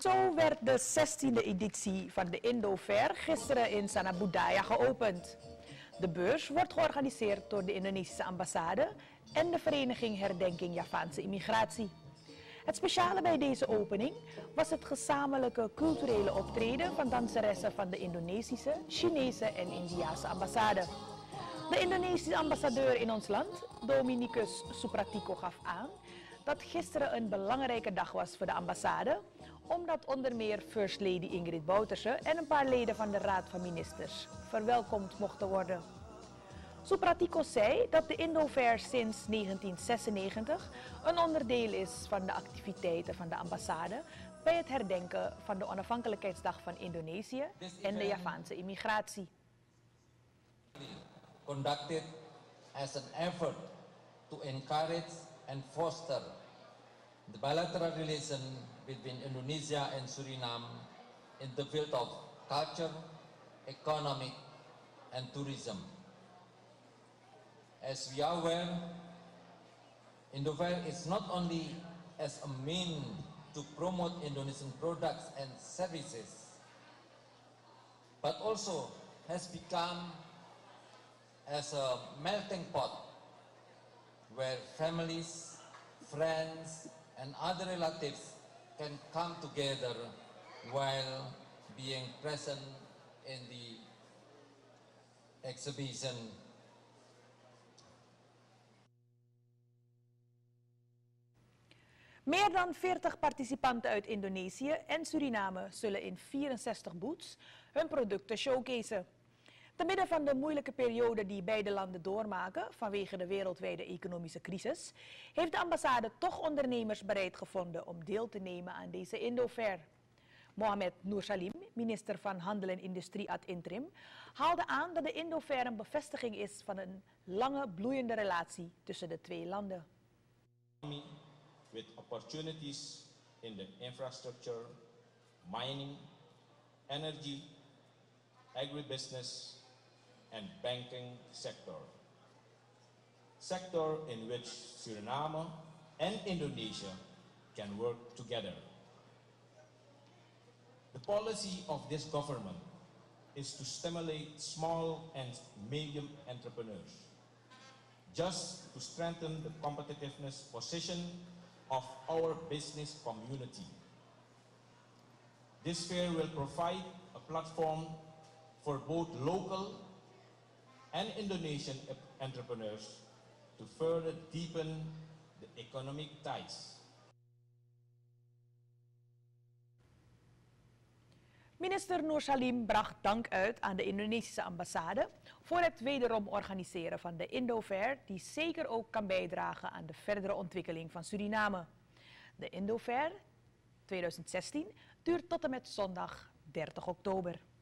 Zo werd de 16e editie van de Indo gisteren in Sanabudaya geopend. De beurs wordt georganiseerd door de Indonesische ambassade en de vereniging Herdenking Javaanse Immigratie. Het speciale bij deze opening was het gezamenlijke culturele optreden van danseressen van de Indonesische, Chinese en Indiase ambassade. De Indonesische ambassadeur in ons land, Dominicus Supratiko, gaf aan dat gisteren een belangrijke dag was voor de ambassade, omdat onder meer First Lady Ingrid Bouterse en een paar leden van de Raad van Ministers verwelkomd mochten worden. Supratiko zei dat de Indo-Fair sinds 1996 een onderdeel is van de activiteiten van de ambassade bij het herdenken van de onafhankelijkheidsdag van Indonesië en de Javaanse immigratie. Conducted as an effort to encourage and foster the bilateral relation between Indonesia and Suriname in the field of culture, economic and tourism. As we are aware, Indo-Fair is not only as a means to promote Indonesian products and services, but also has become as a melting pot where families, friends and other relatives can come together while being present in the exhibition. Meer dan 40 participanten uit Indonesië en Suriname zullen in 64 booths hun producten showcaseen. Te midden van de moeilijke periode die beide landen doormaken vanwege de wereldwijde economische crisis, heeft de ambassade toch ondernemers bereid gevonden om deel te nemen aan deze Indo-Fair. Mohamed Nur Salim, minister van Handel en Industrie ad interim, haalde aan dat de Indo-Fair een bevestiging is van een lange bloeiende relatie tussen de twee landen. With opportunities in the infrastructure, mining, energy, agribusiness and banking sector. Sector in which Suriname and Indonesia can work together. The policy of this government is to stimulate small and medium entrepreneurs, just to strengthen the competitiveness position of our business community. This fair will provide a platform for both local and Indonesian entrepreneurs to further deepen the economic ties. Minister Nur Salim bracht dank uit aan de Indonesische ambassade voor het wederom organiseren van de Indo-Fair, die zeker ook kan bijdragen aan de verdere ontwikkeling van Suriname. De Indo-Fair 2016 duurt tot en met zondag 30 oktober.